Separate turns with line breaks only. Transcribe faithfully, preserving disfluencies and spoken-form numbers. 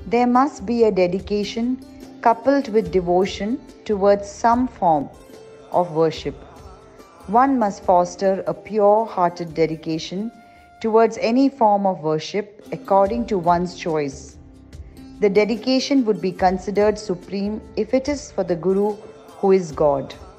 There must be a dedication coupled with devotion towards some form of worship. One must foster a pure-hearted dedication towards any form of worship according to one's choice. The dedication would be considered supreme if it is for the Guru, who is God.